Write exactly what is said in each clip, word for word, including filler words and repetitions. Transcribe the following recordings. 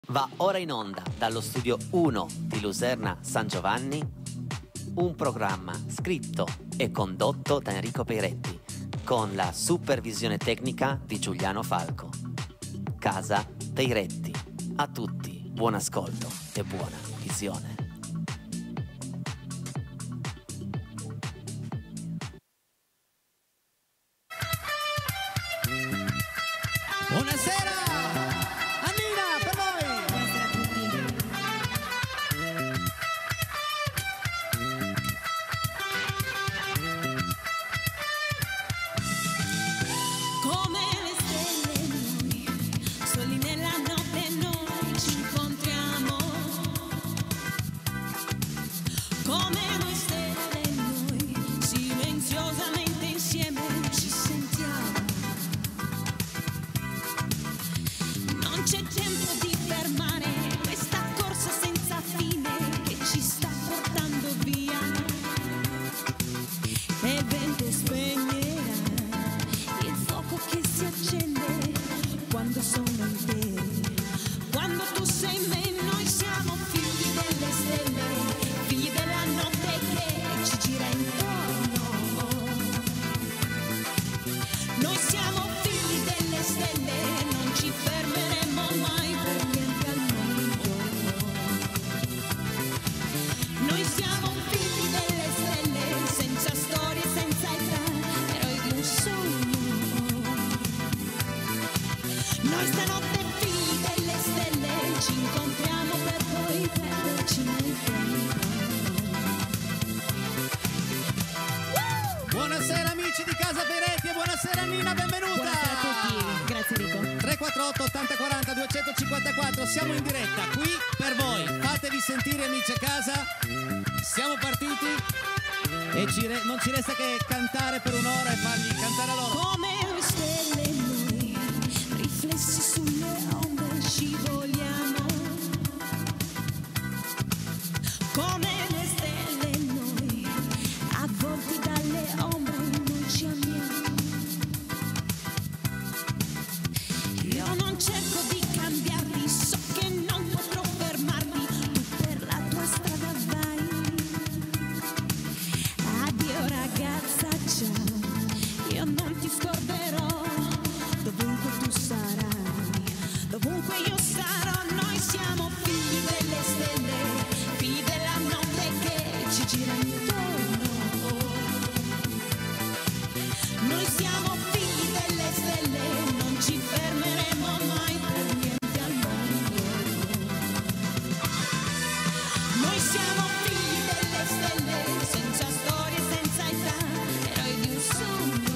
Va ora in onda dallo studio uno di Luserna San Giovanni un programma scritto e condotto da Enrico Peiretti con la supervisione tecnica di Giuliano Falco. Casa Peiretti. A tutti buon ascolto e buona visione. Buonasera! Annina, per voi! Buonasera a tutti. Come le stelle noi, soli nella notte noi ci incontriamo. Come noi stelle noi, silenziosamente insieme ci sentiamo. Non c'è tempo di fermare questa corsa senza fine che ci sta portando via. E vento spegnerà il fuoco che si accende quando sono in te. Quando tu sei in me, noi siamo figli delle stelle, figli della notte che ci gira intorno. Noi siamo figli delle stelle, non ci fermeremo mai per niente al mondo. Noi siamo figli delle stelle, senza storie, senza età, eroi di un sogno. Noi stanotte figli delle stelle, ci incontriamo per poi perderci nel tempo. Buonasera amici di Casa Peiretti e buonasera Annina, benvenuta! Buonasera a tutti, grazie Enrico. tre quattro otto ottanta quaranta duecentocinquantaquattro, siamo in diretta qui per voi. Fatevi sentire amici a casa, siamo partiti e ci re- non ci resta che cantare per un'ora e fargli cantare a loro. Come le stelle noi, riflessi sulle onde scivoliamo. Come le stelle noi, avvolti dalle ombre noi ci amiamo. Io non cerco di cambiarti, so che non potrò fermarti, tu per la tua strada vai. Addio ragazza, ciao, io non ti scorderò, dovunque tu sarai, dovunque io sarò. Noi siamo figli delle stelle, figli della notte che ci gira intorno. Noi siamo figli delle stelle, non ci fermeremo mai per niente al mondo. Noi siamo figli delle stelle, senza storie, senza età, eroi di un sogno.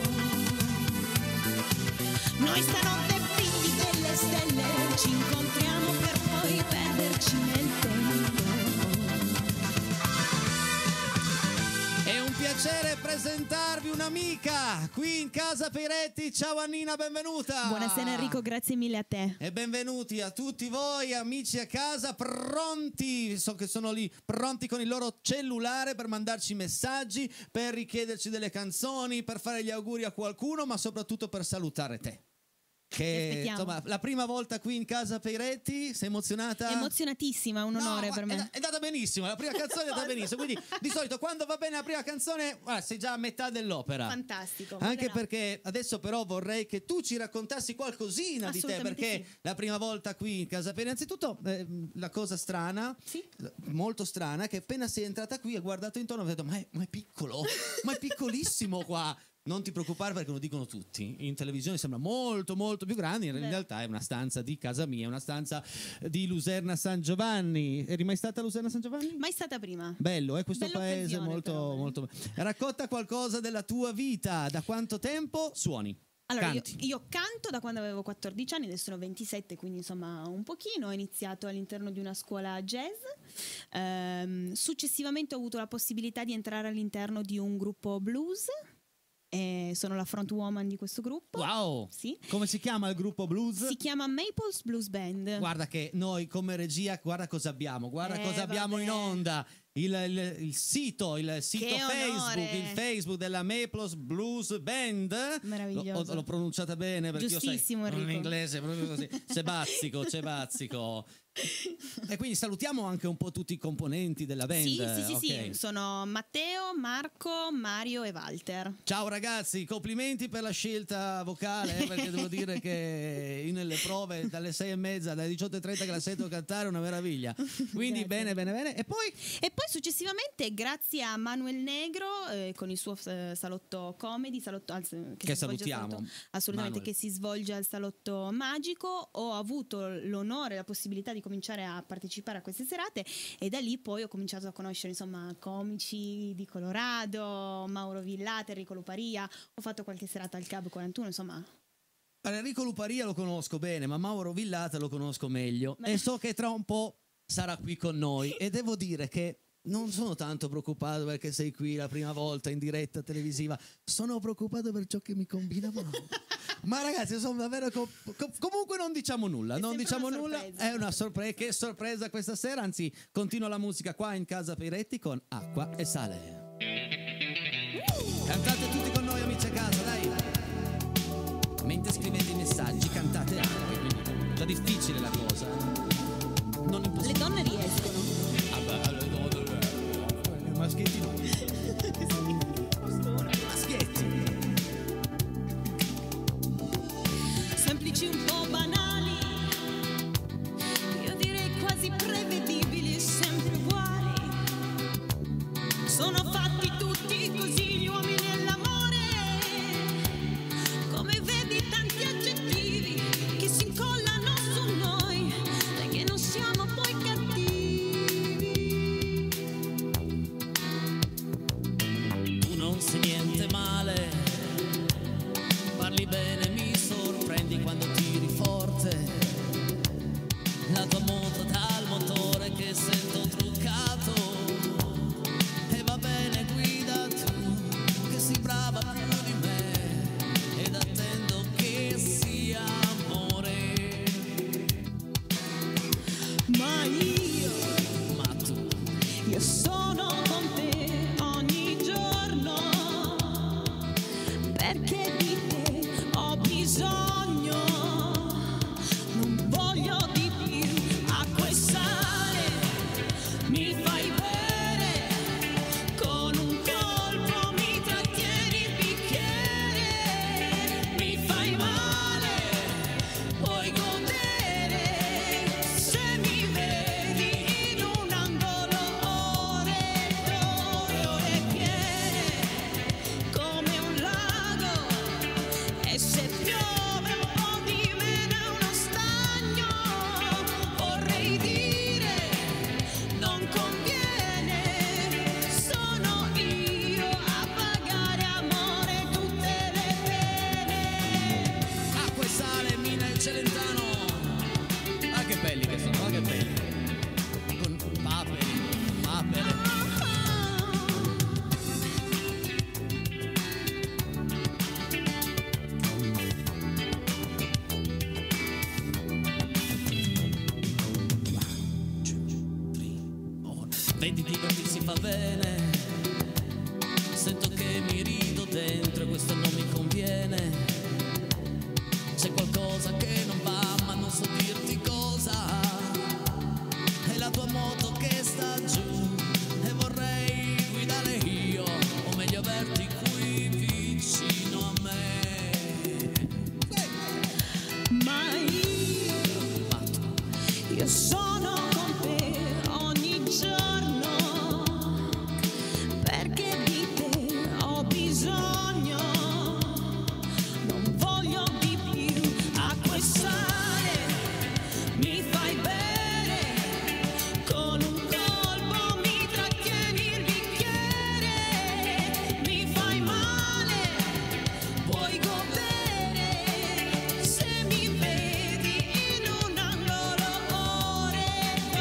Noi stanotte figli delle stelle, ci incontriamo per poi perderci nel tempo. È un piacere presentarvi un'amica qui in Casa Peiretti. Ciao Annina, benvenuta! Buonasera Enrico, grazie mille a te. E benvenuti a tutti voi amici a casa, pronti, so che sono lì, pronti con il loro cellulare per mandarci messaggi, per richiederci delle canzoni, per fare gli auguri a qualcuno, ma soprattutto per salutare te. Che aspettiamo. insomma, la prima volta qui in Casa Peiretti, sei emozionata? Emozionatissima, un onore No, per me. È, è andata benissimo, la prima canzone è andata benissimo, quindi di solito quando va bene la prima canzone, guarda, sei già a metà dell'opera. Fantastico. Anche volerà. perché adesso però vorrei che tu ci raccontassi qualcosina di te, Assolutamente perché sì. la prima volta qui in Casa Peiretti, innanzitutto eh, la cosa strana, Sì. molto strana, è che appena sei entrata qui e guardato intorno ho detto ma è, ma è piccolo, ma è piccolissimo qua. Non ti preoccupare perché lo dicono tutti, in televisione sembra molto molto più grande, in Beh. realtà è una stanza di casa mia, è una stanza di Luserna San Giovanni. Eri mai stata a Luserna San Giovanni? Mai stata prima. Bello, è questo Bella paese occasione, molto, però, eh. molto. Racconta qualcosa della tua vita, da quanto tempo suoni? Allora, io, Canti. io canto da quando avevo quattordici anni, adesso ne ho ventisette, quindi insomma un pochino. Ho iniziato all'interno di una scuola jazz, ehm, successivamente ho avuto la possibilità di entrare all'interno di un gruppo blues. E sono la front woman di questo gruppo. Wow! Sì. Come si chiama il gruppo blues? Si chiama Maples Blues Band. Guarda che noi come regia, guarda cosa abbiamo, guarda Eh, cosa abbiamo vabbè. in onda. il, il, il sito, il sito Che Facebook, onore. il Facebook della Maples Blues Band. Meraviglioso. L'ho, l'ho pronunciata bene perché Giustissimo, io sai, Enrico. in inglese proprio così. C'è bazzico, c'è bazzico. E quindi salutiamo anche un po' tutti i componenti della band. Sì, sì, sì, ok? sì, sono Matteo, Marco, Mario e Walter. Ciao ragazzi, complimenti per la scelta vocale, eh, perché devo dire che io nelle prove dalle sei e mezza, dalle diciotto e trenta che la sento cantare è una meraviglia. Quindi Grazie. bene, bene, bene. E poi E poi successivamente, grazie a Manuel Negro, eh, con il suo eh, salotto comedy, salotto, anzi, che, Che si svolge al salutiamo, salotto- assolutamente, Manuel. che si svolge al Salotto Magico, ho avuto l'onore e la possibilità di cominciare a partecipare a queste serate e da lì poi ho cominciato a conoscere insomma comici di Colorado, Mauro Villate, Enrico Luparia, ho fatto qualche serata al Cab quarantuno, insomma. allora, Enrico Luparia lo conosco bene, ma Mauro Villata lo conosco meglio. E so che tra un po' sarà qui con noi. E devo dire che non sono tanto preoccupato perché sei qui la prima volta in diretta televisiva, sono preoccupato per ciò che mi combina Mauro. Ma ragazzi, sono davvero co- co- comunque non diciamo nulla, È non sempre diciamo una nulla, sorpresa. è una sorpresa, che sorpresa questa sera, anzi continua la musica qua in casa Peretti con Acqua e Sale. Cantate tutti con noi amici a casa, dai. Mentre scrivete i messaggi cantate anche, quindi è già difficile la cosa. Non Le impossibile. donne riescono. Ah beh, le donne, i maschietti no. Maschietti. Semplici un po' banali, io direi quasi prevedibili, sempre uguali. Sono fatti tutti così gli uomini e l'amore. Come vedi tanti aggettivi che si incollano su noi, perché non siamo poi cattivi. Tu non sei niente male, parli bene, mi sorprendi quando tiri forte. La tua moto dal motore che sento truccato. E va bene, guida tu, che sei brava più di me. Ed attendo che sia amore. Ma io, Ma tu io sono con te ogni giorno, perché di te ho bisogno, non voglio di più acqua e sale, mi fai bere, con un colpo mi trattieni il bicchiere, mi fai male, puoi godere, se mi vedi in un angolo ore e ore, ore piene, come un lago, e se piove un po' di meno è uno stagno, vorrei dire, non conviene, sono io a pagare amore tutte le pene. acqua e sale, Mina e Celentano. Ah che belli che sono, ah che belli. Con papere, papere. Vedi, divertirsi fa bene. Sento che mi rido dentro e questo non mi conviene. C'è qualcosa che non va, ma non so dirti cosa. È la tua moto che sta giù e vorrei guidare io, o meglio averti qui vicino a me. Ma io, Ma tu io sono con te ogni giorno, perché di te ho bisogno, non voglio di più acqua e sale, mi fai bere, con un colpo mi trattieni il bicchiere, mi fai male, puoi godere, se mi vedi in un angolo ore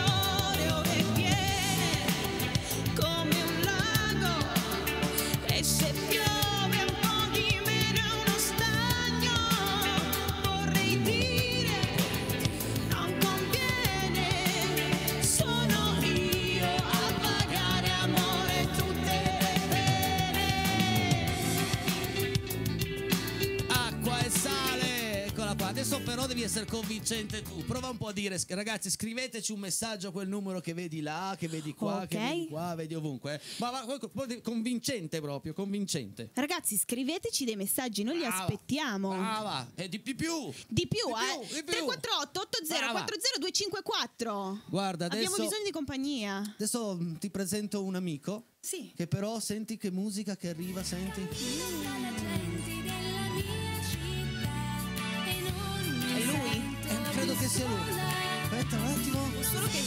di essere convincente tu. Prova un po' a dire, ragazzi, scriveteci un messaggio a quel numero che vedi là, che vedi qua, Ok. che vedi qua, vedi ovunque. Ma, ma convincente proprio, convincente. Ragazzi, scriveteci dei messaggi, noi li Brava. aspettiamo. Brava, e di, di più. Di più, Di eh. più, di più. tre quattro otto otto zero quattro zero due cinque quattro. Guarda, adesso, Abbiamo bisogno di compagnia. adesso mm, ti presento un amico Sì. che però senti che musica che arriva, senti. È lui? Eh, credo che sia lui. Aspetta un attimo. Solo che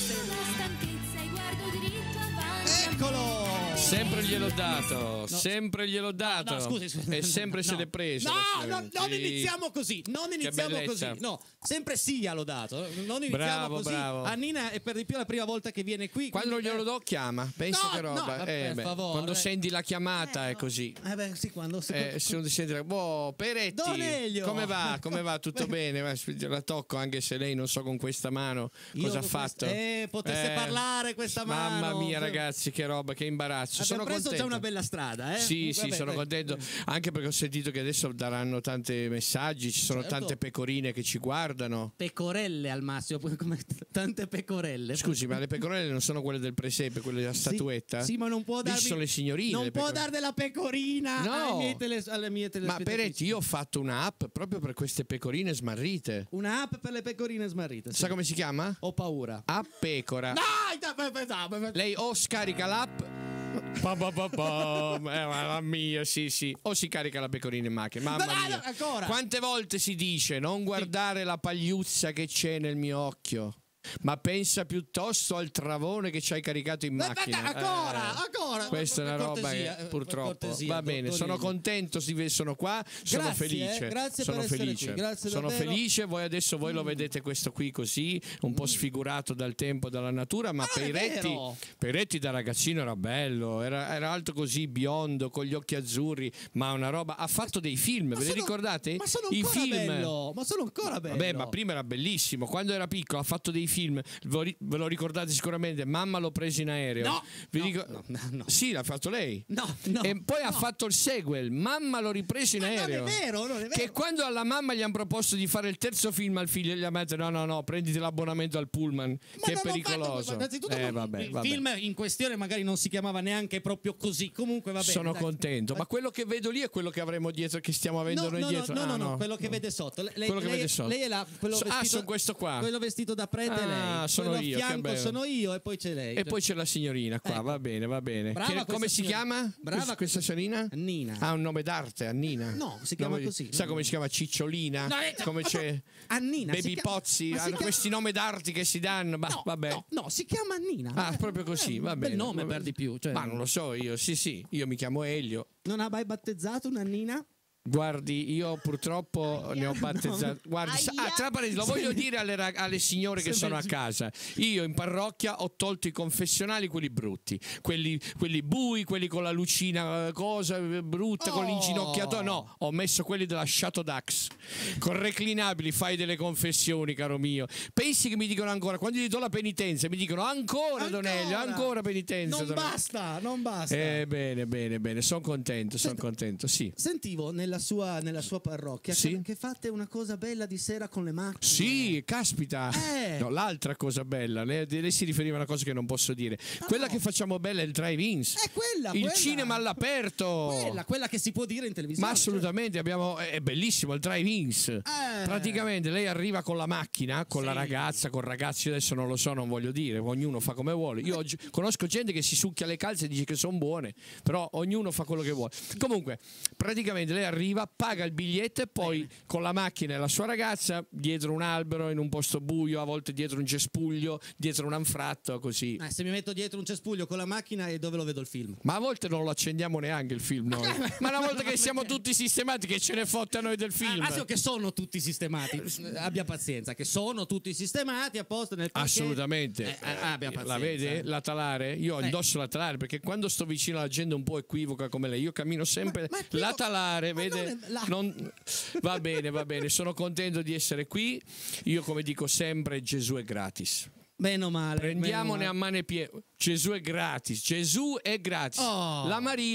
Eccolo! Sempre gliel'ho dato, sempre gliel'ho dato. No, scusi, scusi. E sempre se No. l'è preso. No, no, non Sì. iniziamo così. Non iniziamo bellezza. così. No, sempre sì glielo dato. Non iniziamo Bravo, così. bravo. Annina è per di più la prima volta che viene qui. Quando quindi- glielo do chiama, pensa No, che roba. no, Eh, per beh, favore. quando senti la chiamata è così. Eh beh, sì, quando si Eh, se non senti, boh, Peretti, Don Elio. come va? Come va? Tutto bene? Ma la tocco anche se lei non so con questa mano Io cosa ha con fatto. questa- eh, potesse parlare questa mano. Mamma mia, ragazzi, che roba, che imbarazzo. Abbiamo sono preso contento. già una bella strada, eh? Sì, sì, Vabbè, sono vai. contento anche perché ho sentito che adesso daranno tanti messaggi, ci sono Certo. tante pecorine che ci guardano. Pecorelle al massimo, poi come tante pecorelle. Scusi, ma le pecorelle non sono quelle del presepe, quelle della Sì, statuetta? Sì, ma non può Lì darmi. ci sono le signorine. Non le può pecorelle. dar della pecorina No. alle mie, tele, alle mie Ma telespettatrici. Peretti, io ho fatto un'app proprio per queste pecorine smarrite. Un'app per le pecorine smarrite. Sì. Sa come si chiama? Ho paura. App Pecora. Dai, dai, dai, dai, dai, dai. Lei o scarica l'app. Pa, pa, pa, pa. Eh, mamma mia, sì, sì. O si carica la pecorina in macchina. Mamma Dai, mia. dai, ancora. Quante volte si dice non guardare la pagliuzza che c'è nel mio occhio, ma pensa piuttosto al travone che ci hai caricato in Dai, macchina. dai, ancora, Eh, ancora. Questa è una Per roba cortesia, che eh, purtroppo per cortesia, va bene. dottor Sono Lillo. contento, sì, sono qua, sono Grazie, felice. eh, grazie sono per essere felice. qui, grazie sono davvero. felice. Voi adesso voi lo vedete questo qui così, un po' sfigurato dal tempo, dalla natura, ma non è Peretti, vero. Peretti da ragazzino era bello, era, era alto così, biondo, con gli occhi azzurri, ma una roba. Ha fatto dei film, Ma ve li sono- ricordate? Ma sono I ancora film. bello. Ma sono ancora bello. Vabbè, ma prima era bellissimo. Quando era piccolo ha fatto dei film, ve lo- ve lo ricordate sicuramente. Mamma l'ho preso in aereo. No, Vi no, dico- no, no, no. Sì, l'ha fatto lei. No, no. E poi ha no. fatto il sequel. Mamma l'ho ripreso in Ma non è aereo. vero, non è vero. Che quando alla mamma gli hanno proposto di fare il terzo film al figlio, gli ha detto: no, no, no, prenditi l'abbonamento al Pullman, Ma che è non ho pericoloso. fatto- innanzitutto Eh, non- vabbè, il vabbè. film in questione magari non si chiamava neanche proprio così. Comunque va bene. Sono dai. contento, ma quello che vedo lì è quello che avremo dietro, che stiamo avendo No, noi no, dietro. no, no, Ah, no, quello che vede sotto. Lei, Quello che lei- vede sotto. lei è la, quello So- ah, vestito, sono questo qua. Quello vestito da prete è Ah, lei. sono quello io, a che fianco bello. sono io e poi c'è lei. E poi c'è la signorina qua, Ecco. va bene, va bene. Brava Che- questa come si signora. chiama? Brava questa, questa questa- signorina? Annina. Ha un nome d'arte, Annina. No, si chiama Nome- così. Sa come si chiama? Cicciolina? No, eh, come no, c'è? Annina. si Baby chiama- Pozzi, ma si hanno chiama- questi nomi d'arte che si danno. Ma No, vabbè. no, no, si chiama Annina. Ah, Eh, proprio così, eh, va un bene. bel nome va bene. per di più. Cioè, Ma non lo so io, sì, sì, io mi chiamo Elio. non ha mai battezzato un'Annina? Guardi, io purtroppo ne ho battezzato. Guardi, sa- ah, tra parentesi, lo voglio dire alle, rag- alle signore che sono a casa. Io in parrocchia ho tolto i confessionali, quelli brutti, quelli, quelli bui, quelli con la lucina, eh, cosa eh, brutta, con Oh. l'inginocchiato. No, ho messo quelli della Chateau Dax, con reclinabili. Fai delle confessioni, caro mio. Pensi che mi dicono ancora, quando gli do la penitenza, mi dicono ancora, Don Elio, ancora penitenza. Non Don Elio. basta, non basta. Eh, bene, bene, bene, sono contento, sono contento, sì. Sentivo nella sua, nella sua parrocchia Sì. che, che fate una cosa bella di sera con le macchine. Sì, caspita. Eh. No, l'altra cosa bella, lei, lei si riferiva a una cosa che non posso dire. Quella che facciamo bella è il drive-ins. È quella, il quella. cinema all'aperto. Quella, quella che si può dire in televisione. Ma assolutamente, abbiamo, è bellissimo il drive-ins. Eh. Praticamente lei arriva con la macchina, con Sì. la ragazza, con ragazzi, adesso non lo so, non voglio dire, ognuno fa come vuole. Io oggi conosco gente che si succhia le calze e dice che sono buone, però ognuno fa quello che vuole. Comunque, praticamente lei arriva, paga il biglietto e poi con la macchina e la sua ragazza dietro un albero, in un posto buio, a volte dietro un cespuglio, dietro un anfratto, così. Eh, se mi metto dietro un cespuglio con la macchina e dove lo vedo il film? Ma a volte non lo accendiamo neanche il film noi. Ma una volta che siamo tutti sistemati, che ce ne fotte a noi del film. Ah, sì, che sono tutti sistemati. Abbia pazienza, che sono tutti sistemati a posto nel parcheggio. Assolutamente. Eh, eh, abbia pazienza. La vede? La talare? Io Eh. indosso la talare perché quando sto vicino alla gente un po' equivoca come lei, io cammino sempre Ma- ma qui la no- talare, ma vede? non è- la- Non- Va bene, va bene, sono contento di essere qui. Io come dico sempre, Gesù è gratis. Meno male. Prendiamone meno a male. mano e piede. Gesù è gratis, Gesù è gratis. Oh. La Maria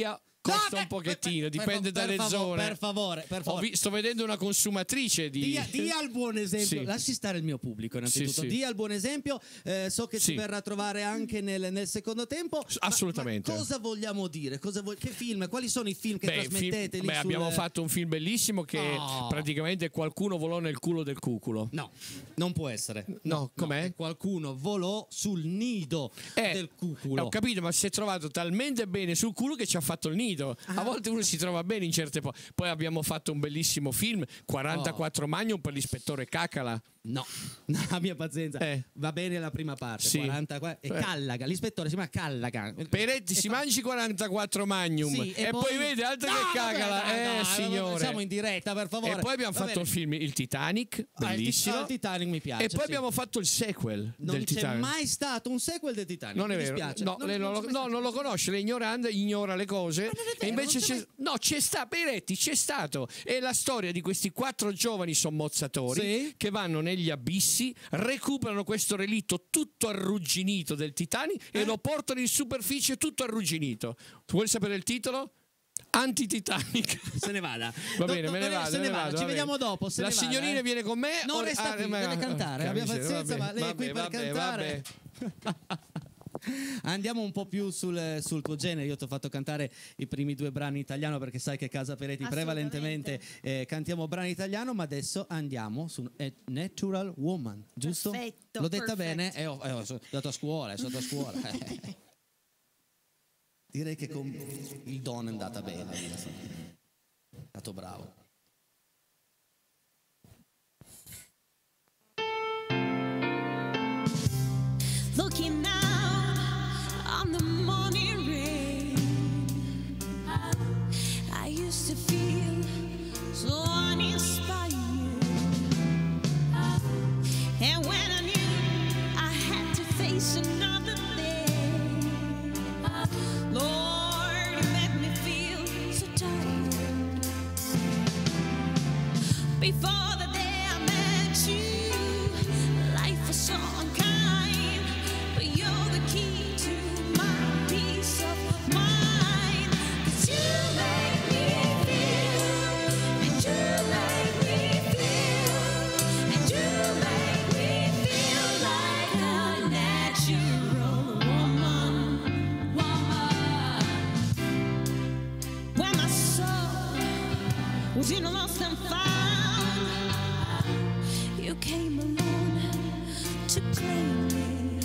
costa un pochettino, Per- per- dipende per dalle favore, zone. Per favore, per Ho favore. vi- sto vedendo una consumatrice di... Dia, dia al buon esempio, Sì. lasci stare il mio pubblico innanzitutto, Sì, sì. dia al buon esempio, eh, so che Sì. ci verrà a trovare anche nel, nel secondo tempo. S- ma- assolutamente. Ma cosa vogliamo dire? Cosa vo- che film? Quali sono i film che Beh, film- trasmettete lì beh, sul- abbiamo fatto un film bellissimo che Oh. praticamente qualcuno volò nel culo del cuculo. No, non può essere. No, com'è? che qualcuno volò sul nido Eh, del cuculo. Ho capito, ma si è trovato talmente bene sul culo che ci ha fatto il nido. Ah. A volte uno si trova bene in certe po- Poi abbiamo fatto un bellissimo film, quarantaquattro Magnum per l'ispettore Cacala. No, no, la mia pazienza. Eh. Va bene la prima parte, Sì. quaranta qua- e Eh. Callaga, l'ispettore si chiama Callaga. Peretti, E si fa- mangi quarantaquattro Magnum Sì, e, poi... vede altro No, che vabbè, Cacala. dai, eh, no, signore. Siamo in diretta, per favore. E poi abbiamo Va fatto bene. il film Il Titanic, Ah, il Ti- bellissimo. ah, il Titanic mi piace. e poi sì. abbiamo fatto il sequel Non del c'è Titanic. mai stato un sequel del Titanic. Non è mi vero, dispiace. no, Non- lei non, non lo, c'è no, mai non lo conosce, lei è ignorante, ignora le cose. non è vero, e invece non c'è c'è, no, c'è sta, Peretti, c'è stato. È la storia di questi quattro giovani sommozzatori Sì. che vanno negli abissi, recuperano questo relitto tutto arrugginito del Titanic Eh? e lo portano in superficie tutto arrugginito. Tu vuoi sapere il titolo? Anti-Titanic. Se ne vada. Va Do- bene, do- me ne se vado. ne me ne vada. vado, Ci va vediamo bene. dopo. Se La ne vada, signorina eh. viene con me? Non o- resta ah, qui, ma- deve cantare. ok, Abbia miseria, pazienza, vabbè, ma lei è qui vabbè, per vabbè, cantare. vabbè. Andiamo un po' più sul, sul tuo genere. Io ti ho fatto cantare i primi due brani in italiano perché sai che Casa Peretti prevalentemente eh, cantiamo brani italiano, ma adesso andiamo su eh, Natural Woman, giusto? Perfetto, L'ho detta perfetto. bene? Eh, ho, eh, ho- sono andato a scuola, sono andato a scuola. Direi che con il don è andata bene. È stato bravo. Looking out on the morning rain, I used to feel so uninspired. And when I knew I had to face another day, Lord, you made me feel so tired. Before the day I met you, life was so unkind, but you're the key to my peace of mind. 'Cause you make me feel, and you make me feel, and you make me feel like a natural woman, woman. When my soul was in a lost and found, you came along to claim me.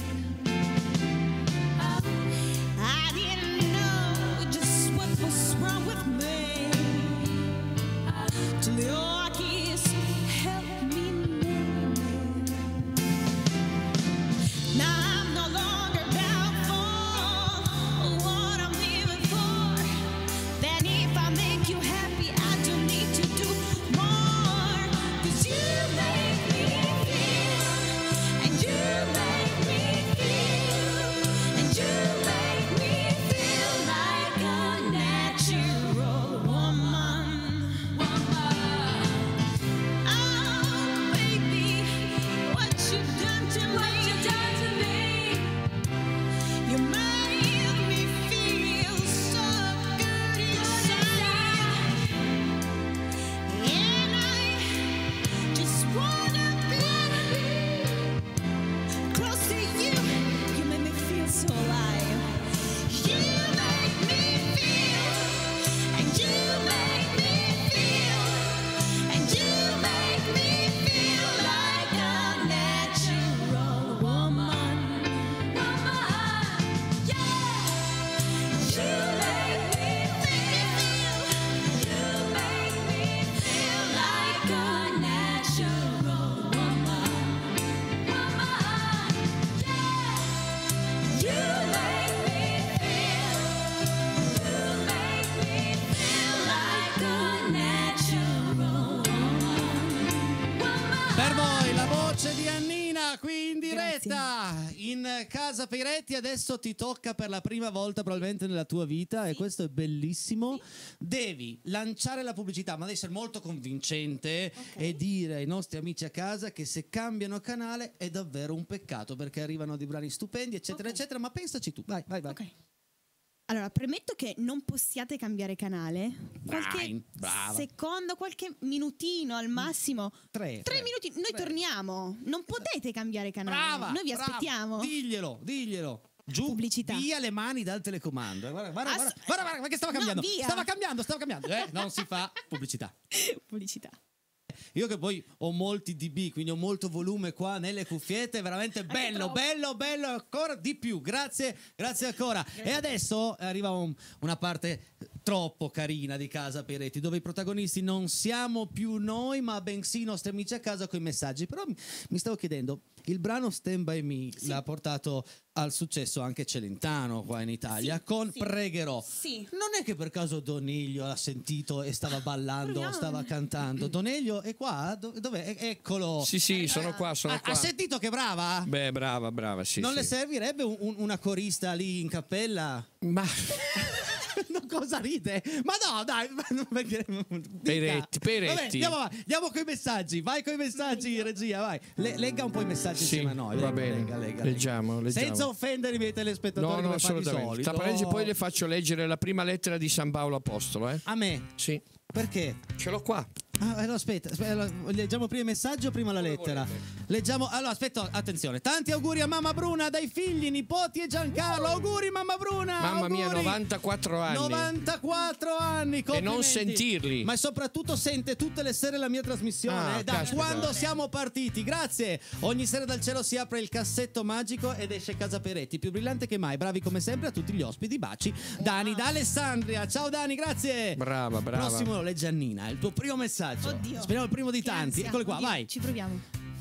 I didn't know just what was wrong with me till your kiss helped me name it. Now I'm no longer doubtful what I'm living for. Then if I make you happy, I don't need to do more. 'Cause you make me feel, and you make me feel, and you make me feel like a natural woman. Oh, baby, what you done to me? What you done to me? You made me feel so good inside, and I just wanna be close to you. You make me feel so alive. You make me feel, and you make me feel, and you make me feel like a natural woman. Woman, yeah. You make me feel, you make me feel like a natural woman. Woman, yeah. You make me feel, you make me feel like a natural woman. Woman. Per voi la voce di Annina qui in diretta in Casa Peretti. Adesso ti tocca per la prima volta probabilmente nella tua vita, e questo è bellissimo. Devi lanciare la pubblicità, ma devi essere molto convincente e dire ai nostri amici a casa che se cambiano canale è davvero un peccato, perché arrivano dei brani stupendi eccetera Ok. eccetera. Ma pensaci tu, vai vai vai. Ok. Allora, premetto che non possiate cambiare canale. Qualche Dai, brava. secondo, qualche minutino al massimo. Tre, Tre tre, minuti, noi tre. torniamo. Non potete cambiare canale. Brava, noi vi brava. aspettiamo. Diglielo, diglielo. Giù, Pubblicità. via le mani dal telecomando. Guarda, guarda, Ass- guarda, guarda, guarda, che stava No, cambiando. via. Stava cambiando, stava cambiando. Eh, non si fa pubblicità. Pubblicità. Io che poi ho molti dB, quindi ho molto volume qua nelle cuffiette, veramente bello, troppo. bello, bello, ancora di più. Grazie, grazie ancora. E adesso arriva un- una parte troppo carina di Casa Peretti, dove i protagonisti non siamo più noi, ma bensì i nostri amici a casa con i messaggi. Però mi, mi stavo chiedendo, il brano Stand By Me l'ha portato al successo anche Celentano qua in Italia Sì, con sì. Pregherò. Sì. Non è che per caso Doniglio l'ha sentito e stava ballando, Proviamo. stava cantando. Doniglio è qua? Do- Dov'è? E- Eccolo. Sì, sì, sono qua, sono ha, qua. ha sentito che brava? Beh, brava, brava, sì. non sì. le servirebbe un- un- una corista lì in cappella? Ma No, cosa ride? Ma no, dai. ma non perché- Peretti, Peretti. Vabbè, andiamo avanti, andiamo con i messaggi. Vai con i messaggi, regia, vai. Le- legga un po' i messaggi Sì, insieme a noi. va Legga, bene. legga, legga, Leggiamo, legga. leggiamo. Senza offendere i miei telespettatori no, no, come fa di assolutamente. solito. Tra parentesi, poi le faccio leggere la prima lettera di San Paolo Apostolo, eh? A me? Sì, Perché? ce l'ho qua. Ah, allora, aspetta, aspetta, allora, leggiamo prima i messaggi o prima la lettera? Leggiamo, allora aspetta, attenzione. Tanti auguri a mamma Bruna dai figli, nipoti e Giancarlo. Auguri mamma Bruna. Mamma mia, auguri. novantaquattro anni. novantaquattro anni, E non complimenti. sentirli. Ma soprattutto sente tutte le sere la mia trasmissione, Ah, eh, da caspita. quando siamo partiti. Grazie. Ogni sera dal cielo si apre il cassetto magico ed esce Casa Peretti, più brillante che mai. Bravi come sempre a tutti gli ospiti. Baci. Dani da Alessandria. Ciao Dani, grazie. Brava, brava. Prossimo lo legge Annina, il tuo primo messaggio. Oddio. Speriamo il primo di Che tanti. ansia. Eccoli qua, Oddio, vai. Ci proviamo.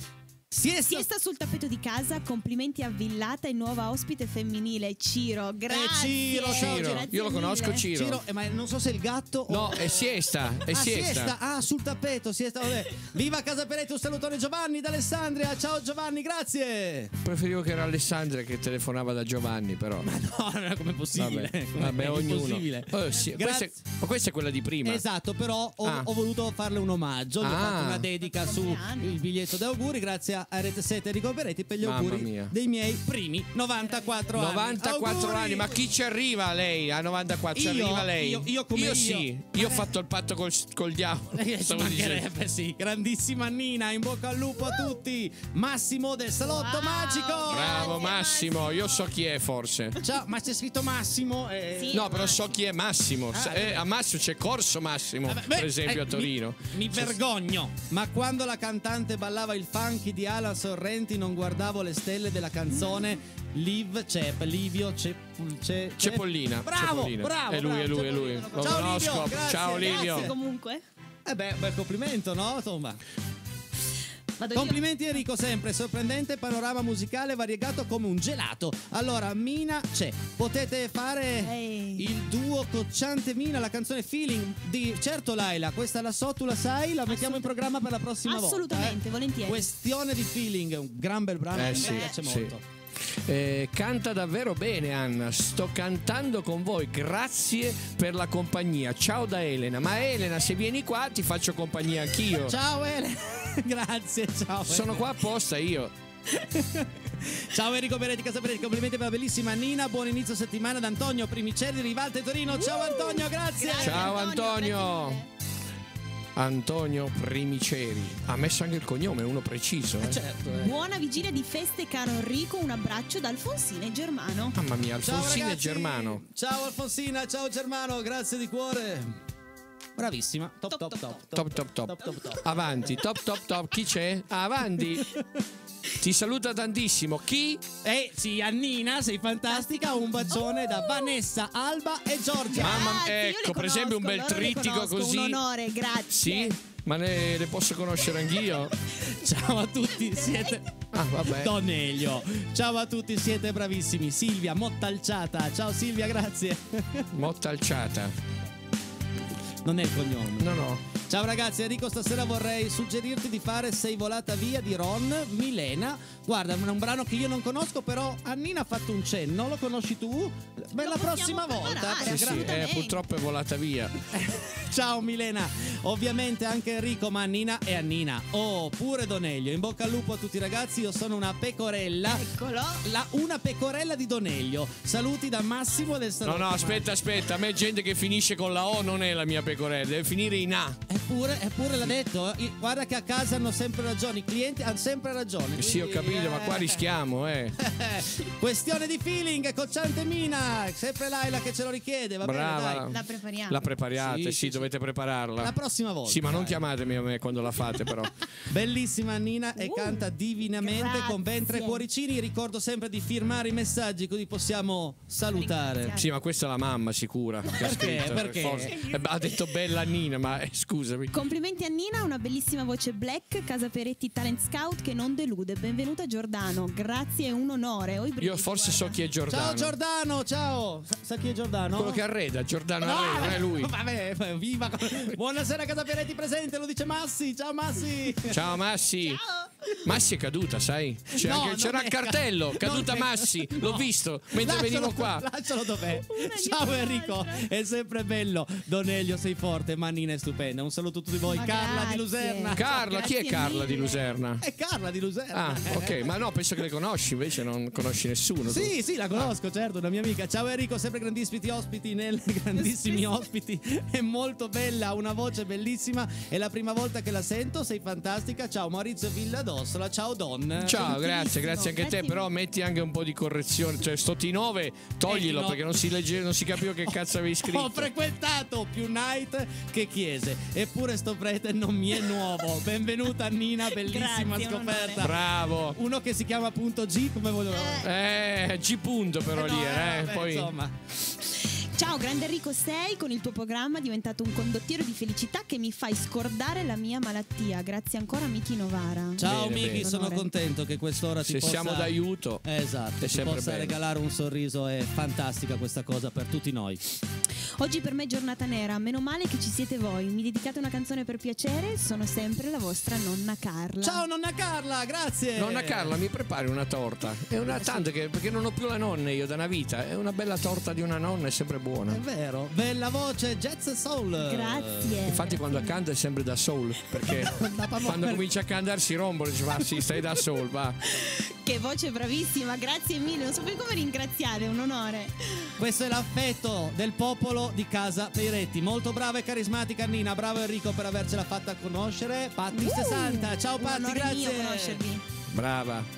Siesta. Siesta sul tappeto di casa, complimenti a Villata e nuova ospite femminile Ciro. Grazie. Ciro, ciao, Ciro. Grazie Io lo conosco, mille. Ciro. Ciro, eh, ma non so se è il gatto o... No, è siesta, è Ah, siesta. Ah, sul tappeto, siesta, vabbè. Viva Casa Peretti, un salutone Giovanni da Alessandria. Ciao Giovanni, grazie. Preferivo che era Alessandra che telefonava da Giovanni, però. Ma no, non è come possibile. Vabbè, Com'è vabbè, ognuno. possibile? Oh, sì, questa, è, Grazie. ma questa è quella di prima. Esatto, però ho, Ah. ho voluto farle un omaggio, gli ho Ah. fatto una dedica sul Compleanno. biglietto da auguri, grazie a Rete sette Enrico Peretti per gli Mamma auguri mia. dei miei primi novantaquattro anni. novantaquattro Auguri. anni, ma chi ci arriva lei a novantaquattro? Ci Io? arriva lei? Io- io come io? sì, io ho fatto il patto col, col diavolo. Eh, ci stavo dicendo. mancherebbe, sì. Grandissima Nina, in bocca al lupo a tutti. Massimo del Salotto Wow. Magico. Bravo Massimo, io so chi è forse. Ciao, ma c'è scritto Massimo? eh, Sì. No, però so chi è Massimo. Ah, Eh, a Massimo c'è Corso Massimo, Vabbè, beh, per esempio eh, a Torino. Mi, mi vergogno. Ma quando la cantante ballava il funky di Alan Sorrenti non guardavo le stelle della canzone Liv Cep, Livio Cepul, Ce- Ce- Cepollina. Bravo, Cepollina. bravo. È lui, è bravo, lui, è lui. Cepollina. Lo Ciao, conosco. Livio, grazie, Ciao Livio. grazie. Comunque. Eh beh, bel complimento, no? Insomma. Vado io. Complimenti Enrico, sempre sorprendente panorama musicale variegato come un gelato. Allora, Mina c'è. Potete fare Ehi. il duo Cocciante Mina, la canzone Feeling di... Certo Laila, questa la so, tu la sai, la mettiamo in programma per la prossima Assolutamente, volta. eh. volentieri. Questione di Feeling, un gran bel brano Eh, che sì, mi piace sì. molto. Eh, canta davvero bene Anna, sto cantando con voi, grazie per la compagnia. Ciao da Elena, ma Elena se vieni qua ti faccio compagnia anch'io. Ciao Ele, grazie, ciao. Sono qua apposta io. Ciao Enrico Peretti, Casa Peretti, complimenti per la bellissima Nina, buon inizio settimana ad Antonio Primicelli, Rivalte Torino. Ciao Antonio, grazie. Grazie, Ciao Antonio. grazie mille. Antonio Primiceri. Ha messo anche il cognome, uno preciso. Eh. Certo. eh. Buona vigilia di feste, caro Enrico. Un abbraccio da Alfonsina e Germano. Mamma mia, Ciao Alfonsina e ragazzi. Germano. Ciao Alfonsina, ciao Germano, grazie di cuore. Bravissima, top top top. Top top top. top, top, top. Avanti, top top top. Chi c'è? Avanti. Ti saluta tantissimo. Chi? Eh sì, Annina, sei fantastica. Un bacione da Vanessa, Alba e Giorgia. Mamma- Grazie, io ecco, le per esempio, un bel conosco, loro le trittico conosco, così. Un onore, grazie. Sì? Ma ne, le posso conoscere anch'io? Ciao a tutti, siete Ah, vabbè. Donelio. Ciao a tutti, siete bravissimi. Silvia Mottalciata. Ciao Silvia, grazie. Motta alciata. Non è il cognome. No, no. Ciao ragazzi, Enrico, stasera vorrei suggerirti di fare Sei volata via di Ron Milena. Guarda, è un brano che io non conosco, però Annina ha fatto un cenno, lo conosci tu? Beh, Lo la possiamo prossima volta. preparare, Sì, sì, eh, assolutamente. purtroppo è volata via. Ciao Milena, ovviamente anche Enrico, ma Annina e Annina. Oh, pure Doneglio. In bocca al lupo a tutti ragazzi, io sono una pecorella. Eccolo. La, una pecorella di Doneglio. Saluti da Massimo del No, Salotto. no, aspetta, aspetta. A me gente che finisce con la O non è la mia pecorella, deve finire in A. Eppure, eppure l'ha detto. eh. Guarda che a casa hanno sempre ragione, i clienti hanno sempre ragione. Sì, ho quindi, capito, ma qua eh. rischiamo, eh. Questione di feeling, Cocciante Mina. Sempre Laila che ce lo richiede, va Brava. bene, dai. La prepariamo. La prepariate, Sì, sì, sì, dovete prepararla. La prossima volta. Sì, ma non dai. chiamatemi a me quando la fate, però. Bellissima Nina e Uh, canta divinamente grazie. con ben tre cuoricini. Ricordo sempre di firmare i messaggi così possiamo salutare. Ringraziare. Sì, ma questa è la mamma sicura. Che ha Perché? scritto, Perché? forse. Eh, ha detto bella Nina, ma eh, scusami. Complimenti a Nina, una bellissima voce black, Casa Peretti Talent Scout che non delude. Benvenuta Giordano, grazie, è un onore. Ho i brividi, Io forse so guarda. chi è Giordano. Ciao Giordano, ciao. Sa, sa chi è Giordano? Quello che arreda, Giordano No, arreda, non è lui. Vabbè, viva. Buonasera Casa Peretti presente, lo dice Massi. Ciao Massi. Ciao Massi. Ciao. Massi è caduta, sai? C'è No, anche- non c'era è il cartello, ca- caduta non è- Massi, no. l'ho visto mentre Lascialo- venivo qua. Lascialo dov'è. Una Ciao dietro Enrico, l'altra. è sempre bello. Donelio, sei forte, Mannina è stupenda. Un saluto a tutti voi. Ma Carla grazie. di Luserna. Carla, chi è Grazie Carla di mille. Luserna? È Carla di Luserna. Ah, ok, ma no, penso che le conosci, invece non conosci nessuno. tu. Sì, sì, la conosco, certo, una mia amica. Ciao Enrico, sempre grandissimi ospiti nel grandissimi ospiti. È molto bella, ha una voce bellissima. È la prima volta che la sento, sei fantastica. Ciao Maurizio Villadossola, ciao Don. Ciao, grazie, grazie anche a te, Grazie però mille. metti anche un po' di correzione, cioè sto T nove toglilo Eh, no. perché non si legge, non si capiva che cazzo avevi scritto. Ho frequentato più night che chiese, eppure sto prete non mi è nuovo. Benvenuta Nina, bellissima Grazie, un scoperta. Bravo. Uno che si chiama appunto G, come volevo. Eh, G punto però Eh, lì, no, eh, vabbè, poi insomma. Ciao, grande Enrico sei, con il tuo programma diventato un condottiero di felicità che mi fai scordare la mia malattia. Grazie ancora Miki Novara. Ciao Bene, Miki, bene. sono Onore. contento che quest'ora ti se possa siamo d'aiuto. Eh, esatto, è ti sempre possa bene. regalare un sorriso, è fantastica questa cosa per tutti noi. Oggi per me è giornata nera, meno male che ci siete voi. Mi dedicate una canzone per piacere, sono sempre la vostra nonna Carla. Ciao nonna Carla, grazie. Nonna Carla, mi prepari una torta? È una tanto che perché non ho più la nonna io da una vita. È una bella torta di una nonna, è sempre buona. È vero, bella voce, jazz e soul. Grazie. Infatti quando canta è sempre da soul, perché Da Pamela. quando comincia a cantare si rompono, dice ma sì, stai da soul, va. Che voce bravissima, grazie mille. Non so più come ringraziare, è un onore. Questo è l'affetto del popolo di Casa Peiretti. Molto brava e carismatica Nina, bravo Enrico per avercela fatta conoscere. Patti sessanta, ciao Un Patti, onore grazie. mio conoscervi. Brava.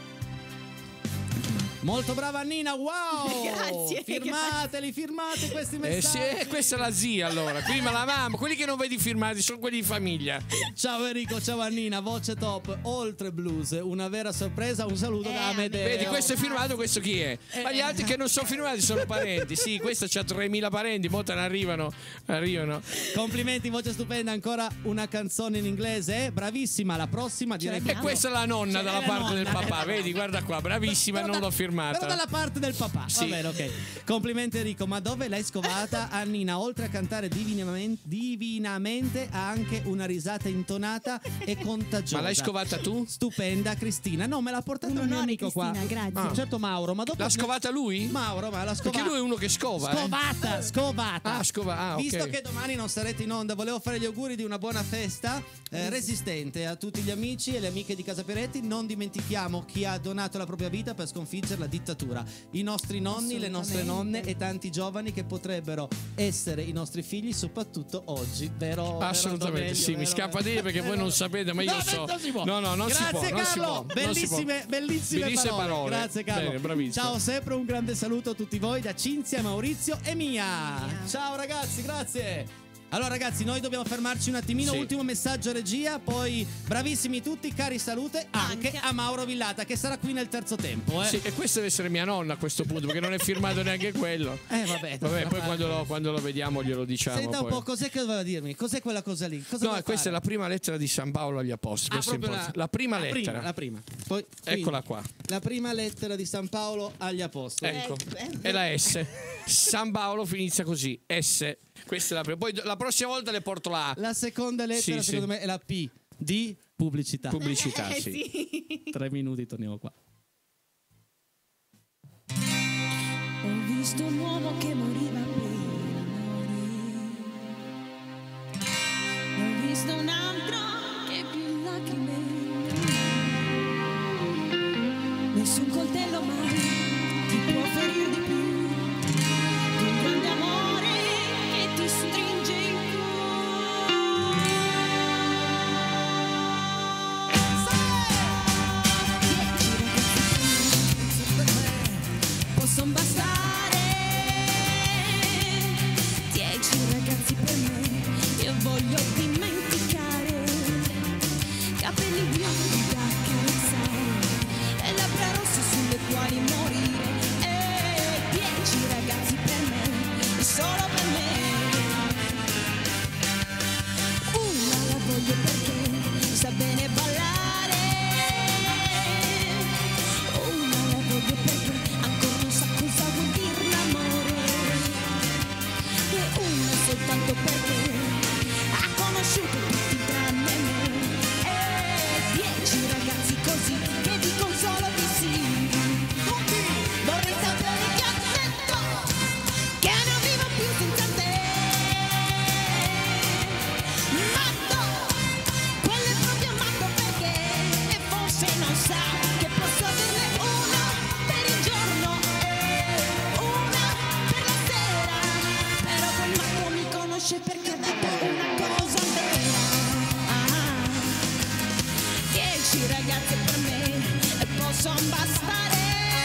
Molto brava Nina, wow. Grazie, Firmateli, firmate questi Eh sì, messaggi. eh, questa è la zia allora. Prima la mamma, quelli che non vedi firmati sono quelli di famiglia. Ciao Enrico, ciao Annina, voce top, oltre blues, una vera sorpresa, un saluto Eh, da Amedeo. Vedi, questo è firmato, questo chi è? Ma gli altri che non sono firmati sono parenti. Sì, questo c'ha tremila parenti, mo te ne arrivano. Arrivano. Complimenti, voce stupenda, ancora una canzone in inglese, eh? Bravissima, la prossima direi E questa è la nonna dalla la parte nonna, del papà, vedi, guarda qua, bravissima, Però non da- l'ho firmata. Però dalla parte del papà. Sì. Va bene, ok. Complimenti Enrico, ma dove l'hai scovata? Annina, oltre a cantare divinamente, divinamente, ha anche una risata intonata e contagiosa. Ma l'hai scovata tu? Stupenda Cristina. No, me l'ha portata Un un mio onore, amico qua. Cristina, grazie. Un certo Mauro, ma dopo L'ha scovata lui? Mauro, ma l'ha scovata. Perché lui è uno che scova, eh? Scovata, scovata. Ah, scova- ah, ok. Visto che domani non sarete in onda, volevo fare gli auguri di una buona festa eh, resistente a tutti gli amici e le amiche di Casa Peretti. Non dimentichiamo chi ha donato la propria vita per sconfiggere la dittatura. I nostri nonni, le nostre nonne e tanti giovani che potrebbero essere i nostri figli, soprattutto oggi. Vero? Assolutamente vero, sì, vero, mi scappa vero? dire perché voi non sapete, ma io No, so. non si può. No, no, non si Grazie, può, non si Carlo. può, non si può. Bellissime, bellissime, Bellissime parole. parole. Grazie Carlo. Bene, bravissimo. Ciao, sempre un grande saluto a tutti voi da Cinzia, Maurizio e Mia. Ciao ragazzi, grazie. Allora ragazzi, noi dobbiamo fermarci un attimino, Sì. ultimo messaggio regia, poi bravissimi tutti, cari salute anche, Anche. a Mauro Villata che sarà qui nel terzo tempo, eh. Sì, e questa deve essere mia nonna a questo punto, perché non è firmato neanche quello. Eh vabbè. Vabbè, poi quando lo, quando lo vediamo glielo diciamo. Senta un poi. po', cos'è che doveva dirmi? Cos'è quella cosa lì? Cosa No, deve questa fare? è la prima lettera di San Paolo agli Apostoli. Ah, questo è proprio importante. la, prima la lettera. Prima, la prima. Poi, quindi, Eccola qua. La prima lettera di San Paolo agli Apostoli. Ecco, Eh, è la S. San Paolo inizia così, S. Questa è la prima. Poi la prossima volta le porto la A. La seconda lettera, Sì, secondo sì. me, è la P di pubblicità. Pubblicità, Eh, sì. sì. Tre minuti, torniamo qua. Ho visto un uomo che moriva per amore. Ho visto un altro che più lacrime. Nessun coltello mai ti può ferir di più di un grande amore che ti stringe il possono bastare dieci ragazzi per me, io voglio dimenticare capelli biondi da accarezzare e labbra rosse sulle quali morire e dieci ragazzi per me, solo per me. Una la voglio perché sa bene ballare, una la voglio perché ancora non sa cosa vuol dire l'amore, e una soltanto perché ha conosciuto tutti tranne me, e dieci ragazzi così che dicono solo di sì. Tutti vorrei sapere che ha detto che non vivo più senza te. Matto, quello è proprio matto perché e forse non sa che posso averne una per il giorno e una per la sera, però quel matto mi conosce perché ha detto una cosa vera. Ah, dieci ragazze per me e possono bastare,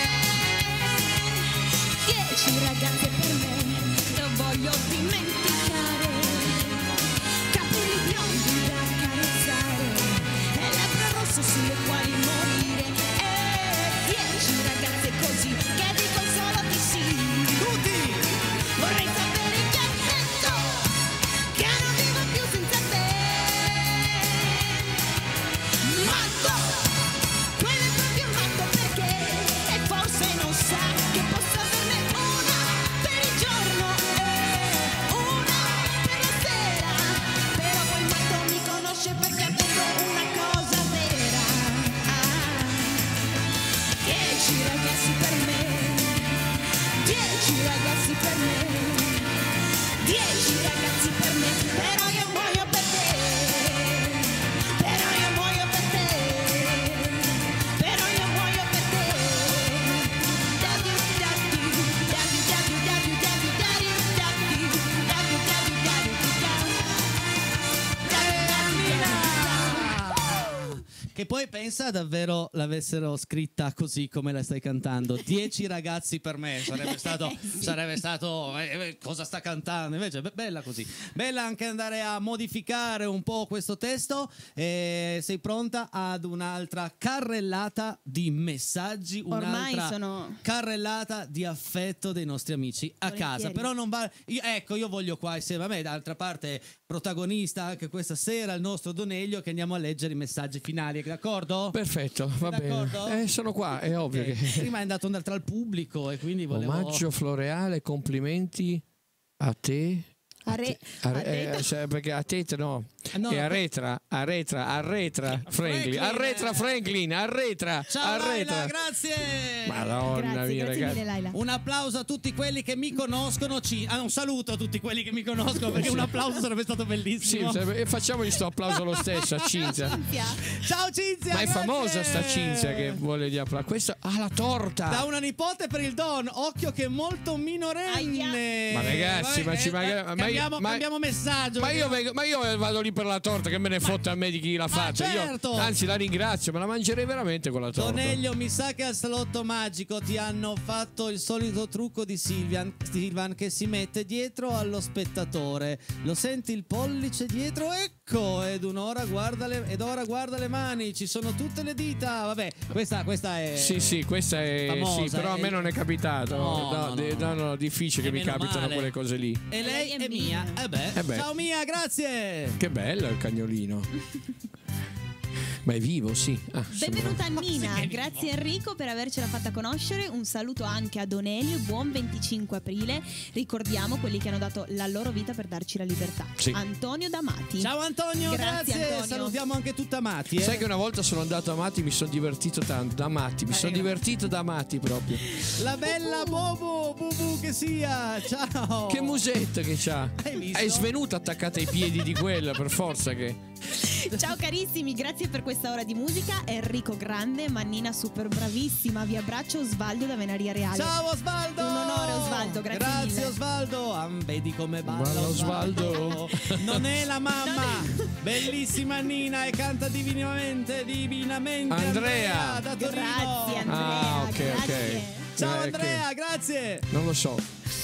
dieci ragazze per me, io voglio dimenticare capelli biondi da accarezzare e labbra rosse sulle quali morire e dieci ragazze così che dicono solo di sì. Tutti vorrei sapere chi ha detto che non vivo più senza te. Matto, quello è proprio matto perché e forse non sa che posso averne una per il giorno e una per la sera, però quel matto mi conosce perché ha detto una cosa vera. Ah, dieci ragazzi per me, dieci ragazzi per me, dieci ragazzi per me, però io muoio per te, però io muoio per te, però io muoio per te. Daddy, daddy, daddy, daddy, daddy, daddy, daddy, daddy, daddy, daddy, daddy, daddy, daddy. Che poi pensa davvero l'avessero scritta così come la stai cantando. Dieci ragazzi per me sarebbe stato, sarebbe stato eh, eh, cosa sta cantando? Invece be- bella così. Bella anche andare a modificare un po' questo testo. Eh, sei pronta ad un'altra carrellata di messaggi, Ormai un'altra sono- carrellata di affetto dei nostri amici a Volentieri. casa. Però non va. io- ecco, io voglio qua insieme a me, d'altra parte, protagonista anche questa sera, il nostro Doneglio, che andiamo a leggere i messaggi finali. D'accordo? Perfetto, va D'accordo? bene. Eh, sono qua, è ovvio Ok. che. Prima è andato tra il pubblico e quindi volevo. Omaggio floreale, complimenti a te. A re- A re- a Reta. eh, cioè, perché a te no, Ah, no. e arretra, arretra, arretra Franklin, Franklin. arretra Franklin, arretra, Ciao arretra. Laila, grazie. Madonna Grazie, mia, grazie ragazzi. mille Laila. Un applauso a tutti quelli che mi conoscono. Ci... Ah, un saluto a tutti quelli che mi conoscono, perché un applauso sarebbe stato Sì, bellissimo. cioè, e facciamogli sto applauso lo stesso a Cinzia. Cinzia. Ciao Cinzia. Ma è grazie. famosa sta Cinzia che vuole gli applausi. Questa ha la torta. Da una nipote per il Don, occhio che è molto minorenne. Ma ragazzi, ma ci eh, magari- eh, ma io- cambiamo, ma- cambiamo messaggio. Ma io, vengo- ma io vado lì per la torta, che me ne fotte a me di chi l'ha fatta. certo. Io, anzi, la ringrazio, me la mangerei veramente con la torta. Doneglio, mi sa che al salotto magico ti hanno fatto il solito trucco di Silvian, Silvan che si mette dietro allo spettatore. Lo senti il pollice dietro? Ecco, ed un'ora guarda le, ed ora guarda le mani, ci sono tutte le dita. Vabbè, questa, questa è. Sì, sì, questa è. famosa, sì, però a è- me non è capitato. No, No, no, de- no, no, no, difficile E che mi meno capitano male. quelle cose lì. E lei Lei è è mia. mia. Eh beh. Eh beh. Ciao Mia, grazie. Che bello il cagnolino. Ma è vivo, sì. Ah, Benvenuta sembra- Nina, grazie Enrico per avercela fatta conoscere. Un saluto anche a Donelio, buon venticinque aprile. Ricordiamo quelli che hanno dato la loro vita per darci la libertà. Sì. Antonio D'Amati. Ciao Antonio, Grazie, grazie. Antonio. Salutiamo anche tutta Amati. Eh? Sai che una volta sono andato a Matti, mi sono divertito tanto. Da Matti, mi sono Eh. divertito da Matti proprio. La bella Bobo, Bubu che sia. Ciao. Che musetta che c'ha. Hai visto? È svenuta attaccata ai piedi di quella, per forza che. Ciao carissimi, grazie per questa ora di musica. Enrico grande, Mannina super bravissima. Vi abbraccio Osvaldo da Venaria Reale. Ciao Osvaldo. Un onore, Osvaldo, grazie Grazie mille. Osvaldo. Ah, vedi come balla Balla Osvaldo. Non è la mamma. Non Bellissima Nina e canta divinamente, divinamente. Andrea. da Torino. Grazie Andrea, Ah, ok, grazie. ok. Ciao Eh, Andrea, grazie. che- Non lo so.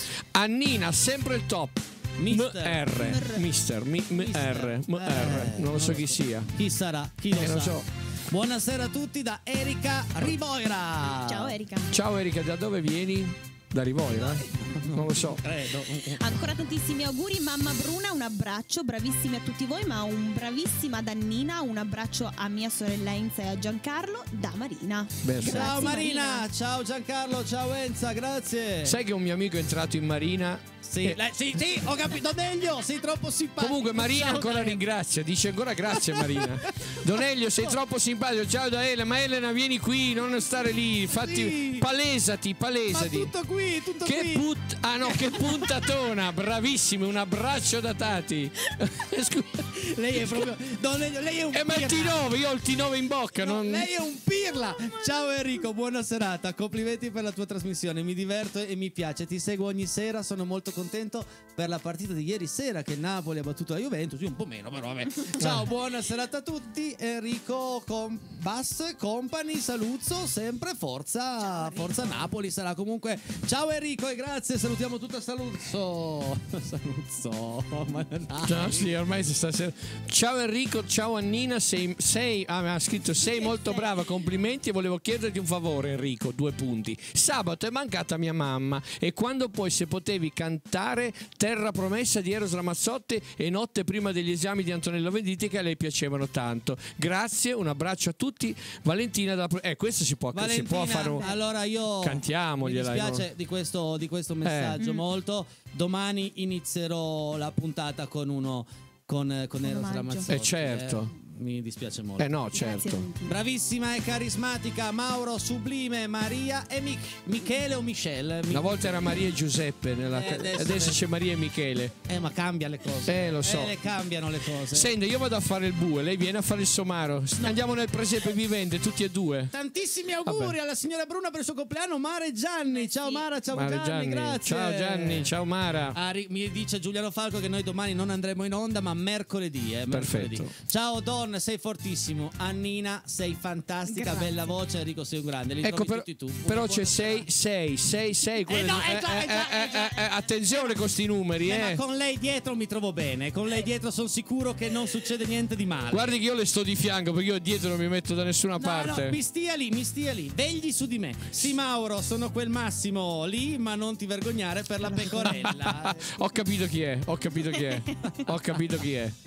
Annina, sempre il top. Mister. M R. Mister. Mi- M R. M R. Eh, Non lo so chi sia. Chi sarà? Chi lo Eh, sa? non so. Buonasera a tutti da Erika Rivoira. Ciao Erika. Ciao Erika, da dove vieni? Da Rivoira? Non lo so. Credo. Ancora tantissimi auguri, mamma Bruna, un abbraccio, bravissimi a tutti voi, ma un bravissima da Nina, un abbraccio a mia sorella Enza e a Giancarlo da Marina. Perfetto. Ciao Grazie, Marina. Marina. Ciao Giancarlo, ciao Enza, grazie. Sai che un mio amico è entrato in Marina? Sì, Eh, lei- sì, sì, ho capito meglio, sei troppo simpatico. Comunque Marina Ciao, ancora Daniele. ringrazia, dice ancora grazie Marina. Donelio, sei troppo simpatico. Ciao da Elena, ma Elena vieni qui, non stare lì, fatti Sì. palesati, Ma palesati. tutto qui, tutto Che qui. put- ah no, che puntatona, bravissimi, un abbraccio da Tati. Scusa. Lei è proprio no, lei, lei è un Eh, ma il T pirla. nove, io ho il T nove in bocca, No, non... lei è un pirla. Ciao Enrico, buona serata. Complimenti per la tua trasmissione. Mi diverto e mi piace. Ti seguo ogni sera. Sono molto contento per la partita di ieri sera che il Napoli ha battuto la Juventus. Io un po' meno, però vabbè. Ciao, buona serata a tutti. Enrico con Bass Company. Saluzzo, sempre forza, forza Napoli sarà comunque. Ciao Enrico e grazie. Salutiamo tutta Saluzzo. Saluzzo. Ma dai. Ciao, sì, ormai si sta ser- Ciao Enrico, ciao Annina, sei, sei ah, mi ha scritto sei molto brava, complimenti e volevo chiederti un favore Enrico, due punti. Sabato è mancata mia mamma e quando poi se potevi cantare Terra promessa di Eros Ramazzotti e Notte prima degli esami di Antonello Venditti che a lei piacevano tanto. Grazie, un abbraccio a tutti. Valentina da Eh, questo si può, si Valentina, può fare un... allora io Cantiamogliela, mi dispiace no? di questo, di questo messaggio Eh. molto. Domani inizierò la puntata con uno con, con Eros omaggio. Ramazzotti. Eh, certo. eh, mi dispiace molto. Eh no, Grazie, certo. Valentina. Bravissima e carismatica Mauro, Sublime, Maria e Mich- Michele o Michelle. Mi- Una volta era Maria e Giuseppe, nella... Eh, adesso- adesso c'è Maria e Michele. Eh, ma cambia le cose. Eh, lo so. Eh, le cambiano le cose. Senti, io vado a fare il bue, lei viene a fare il somaro. Andiamo nel presepe vivente, tutti e due. Tantissimi auguri Vabbè. alla signora Bruna per il suo compleanno, Mara e Gianni. Ciao sì. Mara, ciao Mara Gianni, Gianni. grazie. Ciao Gianni, ciao Mara. Ah, ri- mi dice Giuliano Falco che noi domani non andremo in onda, ma mercoledì. Eh, mercoledì. Perfetto. Ciao Don, sei fortissimo. Annina, sei fantastica, Grazie. bella voce. Enrico, sei un grande. Li Ecco, trovi però, tutti tu. però Buona c'è serata. sei, sei, sei, sei. Eh no, eh già, eh già, eh già. Attenzione con sti numeri, Eh, ma eh. con lei dietro mi trovo bene. Con lei dietro sono sicuro che non succede niente di male. Guardi che io le sto di fianco perché io dietro non mi metto da nessuna No, parte. no, mi stia lì, mi stia lì, vegli su di me. Sì, Mauro, sono quel Massimo lì, ma non ti vergognare per la pecorella. Ho capito chi è, ho capito chi è. Ho capito chi è.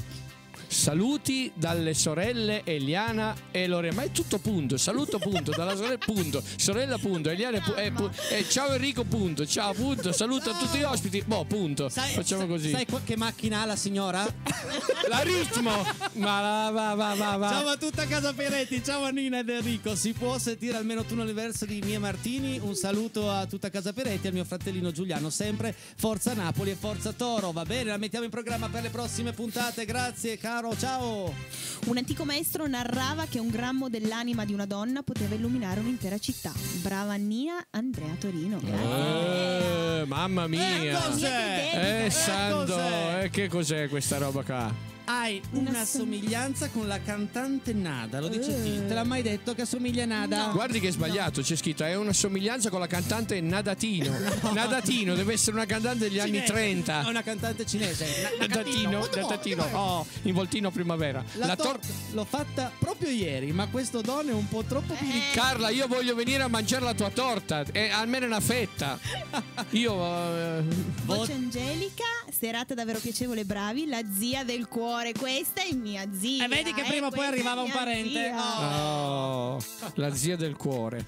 Saluti dalle sorelle Eliana e Lorena. Ma è tutto punto. Saluto punto. Dalla sorella punto. Sorella punto. Eliana pu- eh, pu- eh, ciao Enrico punto. Ciao punto. Saluto a tutti gli ospiti. Boh punto. Sai, Facciamo così. Sai qua- che macchina ha la signora? La ritmo. Ma va va va va va. Ciao a tutta casa Peretti, ciao a Nina ed Enrico. Si può sentire almeno tu l'universo di Mia Martini. Un saluto a tutta casa Peretti, al mio fratellino Giuliano. Sempre Forza Napoli e Forza Toro. Va bene, la mettiamo in programma per le prossime puntate. Grazie, caro. Ciao. Un antico maestro narrava che un grammo dell'anima di una donna poteva illuminare un'intera città. Brava Nina, Andrea Torino. Grazie. Eh, mamma mia. Eh, cos'è? Eh, Eh, santo, cos'è? eh, che cos'è questa roba qua? Hai una Una som- somiglianza con la cantante Nada. Lo dice Eh. chi? Te l'ha mai detto che assomiglia a Nada? No. Guardi che è sbagliato, c'è scritto è una somiglianza con la cantante Nadatino. Nadatino deve essere una cantante degli anni Cinese. trenta. È una cantante cinese. Na- Nadatino, What the fuck? Nadatino. Dov'è? Oh, in voltino primavera. La, La tor- torta l'ho fatta proprio ieri, ma questo don è un po' troppo più di... Carla, io voglio venire a mangiare la tua torta, e almeno una fetta. Io eh, Voce angelica, serata davvero piacevole, bravi. La zia del cuore questa è mia zia. E vedi che eh, prima o poi questa è arrivava un mia parente? zia. Oh, la zia del cuore.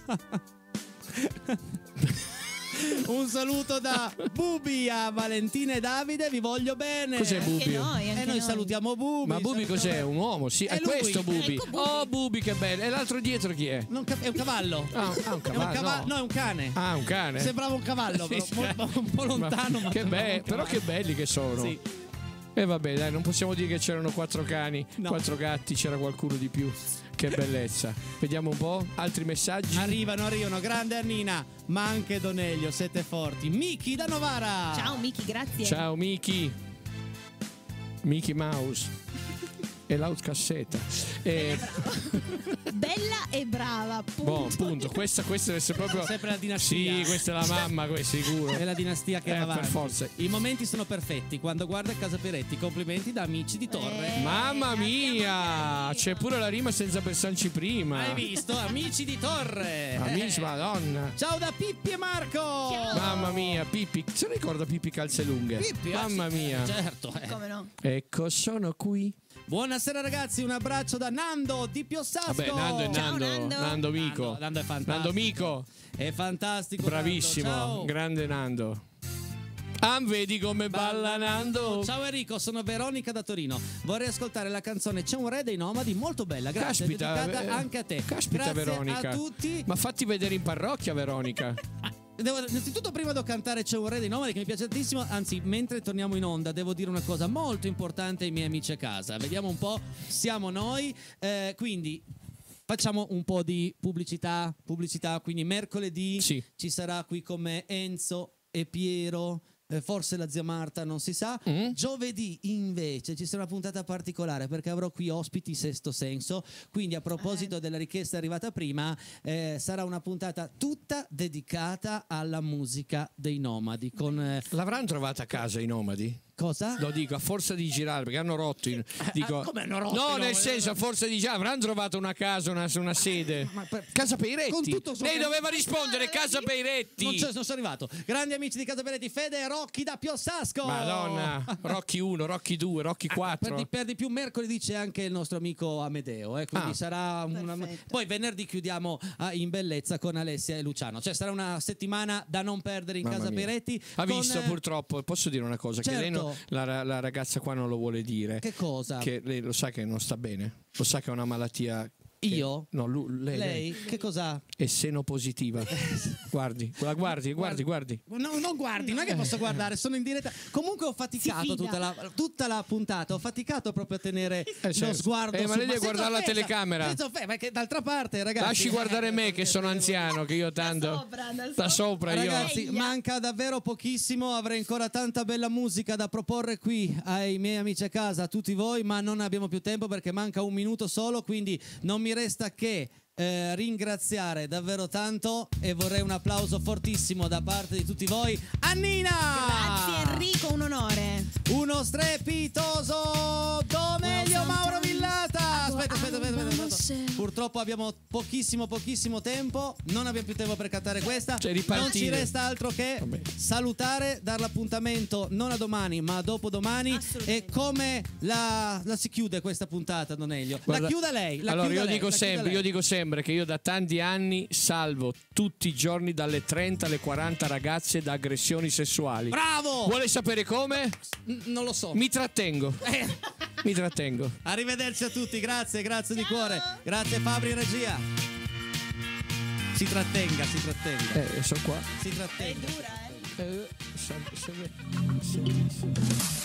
Un saluto da Bubi a Valentina e Davide, vi voglio bene. Cos'è Anche Bubi? noi, E anche noi noi. salutiamo Bubi. Ma Bubi salutiamo- cos'è? Un uomo? Sì, È è lui. questo Bubi. Ecco Bubi. Oh, Bubi, che bello. E l'altro dietro chi è? Non cap- è un cavallo. Ah, ah, un È un cavallo. cava- no. no, è un cane. Ah, un cane. Sembrava un cavallo, Sì, però, sì. mo- un po' lontano. Ma Ma che sembrava be- un però cavallo. che belli che sono. Sì. E vabbè, dai, non possiamo dire che c'erano quattro cani, No. quattro gatti, c'era qualcuno di più. Che bellezza. Vediamo un po'. Altri messaggi? Arrivano, arrivano. Grande Annina, ma anche Donelio, siete forti. Miki da Novara. Ciao Miki, grazie. Ciao Miki. Mickey Mouse. E l'outcassetta. E... Bella e brava. Punto. Boh, punto. Questa, questa deve essere proprio. Sempre la dinastia. Sì, questa è la mamma, questo sicuro. È la dinastia che Eh, va per avanti. forza. I momenti sono perfetti quando guarda Casa Peretti. Complimenti da amici di Torre. Eh, Mamma mia! abbiamo C'è pure la rima senza pensarci prima. Hai visto? Amici di Torre. Amici, Eh. madonna. Ciao da Pippi e Marco. Ciao. Mamma mia, Pippi. Se ricorda Pippi calze lunghe? Pippi, ah, Mamma sì, mia. Certo. eh. Come no? Ecco, sono qui. Buonasera ragazzi, un abbraccio da Nando di Piossasco. Vabbè, Nando è Ciao, Nando. Nando. Nando Mico. Nando, Nando è fantastico. Nando Mico. È fantastico. Bravissimo. Nando, ciao. Grande Nando. Ah, vedi come balla Nando. Ciao Enrico, sono Veronica da Torino. Vorrei ascoltare la canzone C'è un re dei nomadi, molto bella. Grazie, Caspita, dedicata eh, anche a te. Caspita, Grazie Veronica. a tutti. Ma fatti vedere in parrocchia, Veronica. Devo, innanzitutto prima devo cantare C'è un re dei nomadi che mi piace tantissimo. Anzi, mentre torniamo in onda devo dire una cosa molto importante ai miei amici a casa. Vediamo un po', siamo noi. Eh, quindi facciamo un po' di pubblicità. Pubblicità, quindi mercoledì Sì. ci sarà qui con me Enzo e Piero. eh, Forse la zia Marta, non si sa. Mm. Giovedì invece ci sarà una puntata particolare perché avrò qui ospiti Sesto Senso. Quindi a proposito della richiesta arrivata prima, eh, sarà una puntata tutta dedicata alla musica dei nomadi. Con eh, L'avranno trovata a casa i nomadi? cosa? Lo dico a forza di girare perché hanno rotto. In, dico, ah, come hanno rotto i No, nomadi? nel senso, a forza di girare avranno trovato una casa, una, una sede. Ma per- Casa Peiretti. Con tutto il suo- Lei doveva rispondere Casa Peiretti. Non, c'è- non sono arrivato. Grandi amici di Casa Peretti, Fede e Rocchi da Piossasco. Madonna, Rocky uno, Rocky due, Rocky Per quattro. di, per di più mercoledì c'è anche il nostro amico Amedeo, eh, quindi Ah. sarà una... Perfetto. Poi venerdì chiudiamo ah, in bellezza con Alessia e Luciano, cioè sarà una settimana da non perdere in Mamma Casa mia. Peretti. Ha con, visto eh, purtroppo, posso dire una cosa, che lei no- Certo. la, la ragazza qua non lo vuole dire. Che cosa? Che lei lo sa che non sta bene, lo sa che è una malattia. che- Io? No, lu- lei, Lei? lei Che cosa? è senopositiva. guardi, la guardi, guardi, guardi. No, non guardi, non è che posso guardare, sono in diretta. Comunque ho faticato Si fida. tutta la, tutta la puntata, ho faticato proprio a tenere Eh, lo certo. sguardo Eh, ma su- lei deve senza guardare la offesa, telecamera. senza offesa, perché d'altra parte, ragazzi. Lasci guardare me che sono anziano, che io tanto sopra, da da sopra io. Ragazzi, Eia. manca davvero pochissimo, avrei ancora tanta bella musica da proporre qui ai miei amici a casa, a tutti voi, ma non abbiamo più tempo perché manca un minuto solo, quindi non mi resta che eh, ringraziare davvero tanto e vorrei un applauso fortissimo da parte di tutti voi. Annina! Grazie Enrico, un onore. Uno strepitoso Donelio Mauro Villata. Aspetta, aspetta, aspetta, aspetta, aspetta. Purtroppo abbiamo pochissimo, pochissimo tempo. Non abbiamo più tempo per cantare questa. Cioè, non ripartire. ci resta altro che Vabbè. salutare, dar l'appuntamento non a domani, ma a dopodomani. Assolutamente. E come la, la si chiude questa puntata, Donelio? Guarda, la chiuda lei. La allora chiuda io lei, dico la chiuda sempre, lei. io dico sempre che io da tanti anni salvo tutti i giorni dalle trenta alle quaranta ragazze da aggressioni sessuali. Bravo! Vuole sapere come? N- non lo so. Mi trattengo. Eh. Mi trattengo. Arrivederci a tutti, grazie, grazie di cuore. Grazie Fabri in regia. Si trattenga, si trattenga. Eh, sono qua. Si trattenga. Dura, eh. Eh, se- se- se- se-